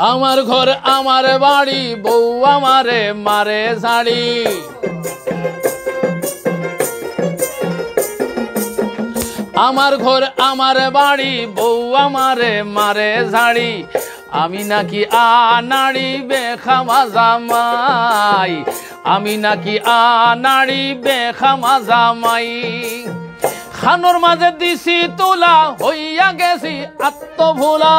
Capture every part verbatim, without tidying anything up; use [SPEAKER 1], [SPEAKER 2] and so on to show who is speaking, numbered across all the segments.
[SPEAKER 1] আমার ঘর আমার বাড়ি বউ আমারে মারে ঝাড়ি আমার ঘর আমার বাড়ি বউ আমারে মারে ঝাড়ি আমি নাকি আনাড়ি বেখামা জামাই আমি নাকি আনাড়ি বেখামা জামাই খানোর মাঝে দিছি তোলা হইয়া গেছি আত্মভোলা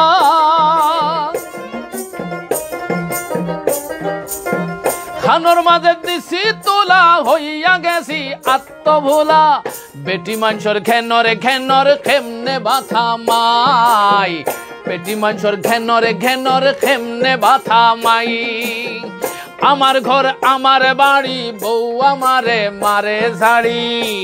[SPEAKER 1] খানোর মাঝে দিছি তোলা হইয়া গেছি আত্মভোলা বেটি মানুষের ঘেনরে ঘেনর খেমনে বাথা মাই বেটি মানুষের ঘেনরে ঘেনর খেমনে বাথা মাই আমার ঘর আমার বাড়ি বউ আমারে মারে ঝাড়ি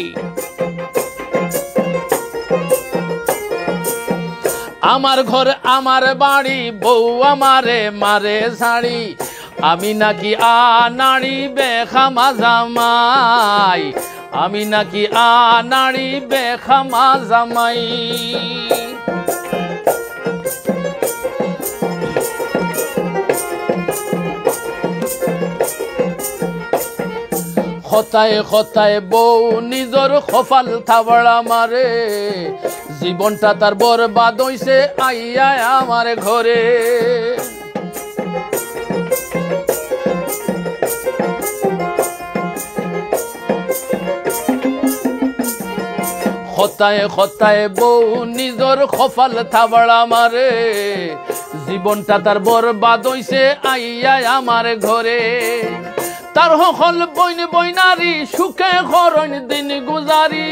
[SPEAKER 1] আমার ঘর আমার বাড়ি বউ আমারে মারে ঝাড়ি আমি নাকি আনাড়ি বেখামা জামাই আমি নাকি আনাড়ি বেখামা জামাই খতায় খতায় বউ নিজর খফাল থাবড়া মারে জীবনটা তার বরবাদ হইছে আইয়া আমার ঘরে খতায় খতায় বউ নিজর খফাল থাবড়া মারে জীবনটা তার বরবাদ হইছে আইয়া আমার ঘরে তার হল বইন বইনারি সুখে খরণ দিন গুজারি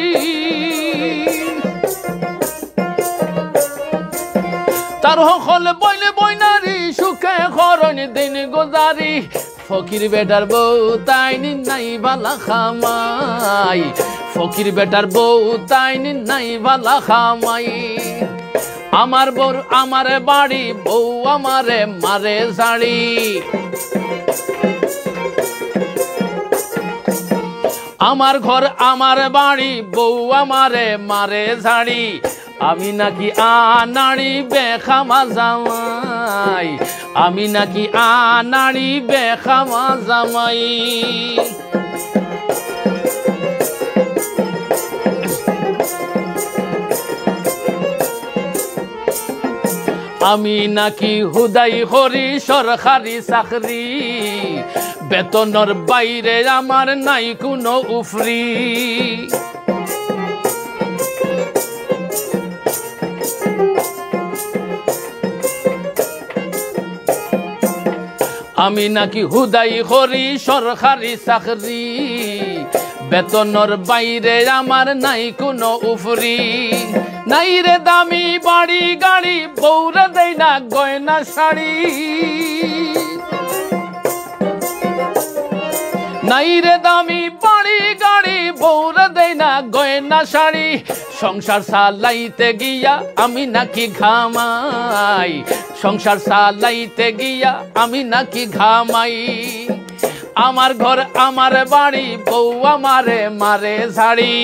[SPEAKER 1] তার হল বইন বইনারি সুখে খরণ দিন গুজারি ফকির বেটার বউ তাইনি নাই বালা খামাই ফকির বেটার বউ তাইনি নাই বালা খামাই আমার বউ আমার বাড়ি বউ আমারে মারে ঝাড়ি আমার ঘর আমার বাড়ি বউ আমারে মারে ঝাড়ি আমি নাকি আনাড়ি বেখামা জামাই আমি নাকি আনাড়ি বেখামা জামাই আমি নাকি হুদাই হরি সরকারি চাকরি বেতনের বাইরে আমার নাই কোনো উফরি আমি নাকি হুদাই হরি সরকারি চাকরি বেতনের বাইরে আমার নাই কোনো উফরি নাই রে দামি বাড়ি গাড়ি বউরে দেয় না গয়না শাড়ি নাই রে দামি বাড়ি গাড়ি বউরে দেয় না গয়না শাড়ি সংসার চালাইতে গিয়া আমি নাকি ঘামাই সংসার চালাইতে গিয়া আমি নাকি ঘামাই আমার ঘর আমার বাড়ি বউ আমারে মারে ঝাড়ি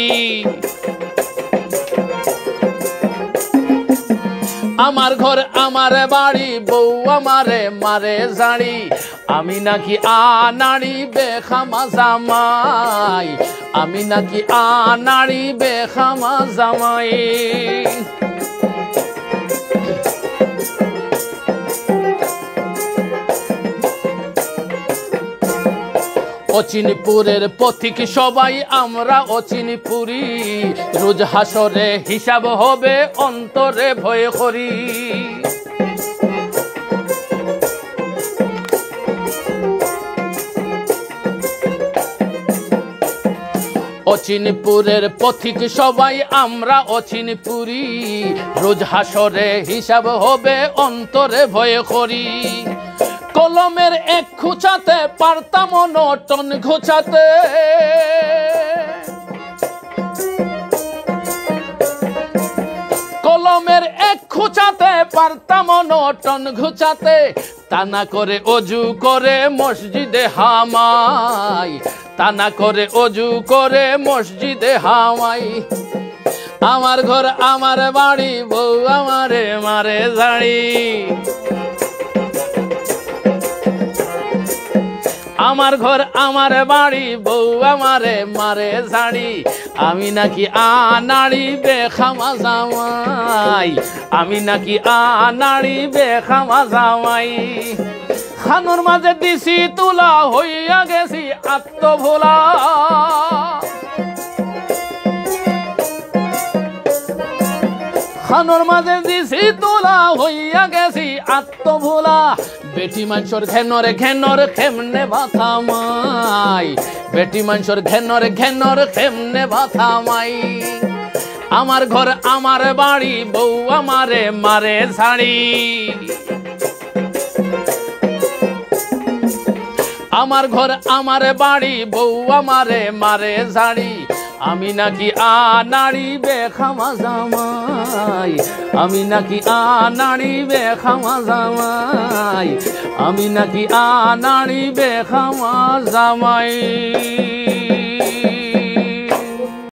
[SPEAKER 1] আমার ঘর আমার বাড়ি বউ আমারে মারে ঝাড়ি আমি নাকি আনাড়ি বেখামা জামাই আমি নাকি আনাড়ি বেখামা জামাই অচিনপুরের পথিক সবাই আমরা অচিনপুরি রোজ হাসরে হিসাব হবে অন্তরে ভয় করি অচিনপুরের পথিক সবাই আমরা অচিনপুরি রোজ হাসরে হিসাব হবে অন্তরে ভয় করি কলমের এক খুঁচাতে পারতাম নটন ঘুচাতে কলমের এক খুঁচাতে পারতাম নটন ঘুচাতে তা না করে অজু করে মসজিদে হামাই তা না করে অজু করে মসজিদে হামাই আমার ঘর আমার বাড়ি বউ আমারে মারে ঝাড়ি আমার ঘর আমার বাড়ি বউ আমারে মারে ঝাড়ি আমি নাকি আনাড়ি বেখামা জামাই আমি নাকি আনাড়ি বেখামা জামাই খানোর মাঝে দিছি তুলা হইয়া গেছি আত্মভোলা খানোর মাঝে দিছি তুলা হইয়া গেছি আত্মভোলা বেটি মানুষের ঘেনর ঘেনর খেমনে ভাথামাই বেটি মানুষের ঘেনর ঘেনর খেমনে ভাথামাই আমার ঘর আমার বাড়ি বউ আমারে মারে ঝাড়ি আমার ঘর আমার বাড়ি বউ আমারে মারে ঝাড়ি আমি নাকি আনাড়ি বেখামা জামাই আমি নাকি আনাড়ি বেখামা জামাই আমি নাকি আনাড়ি বেখামা জামাই।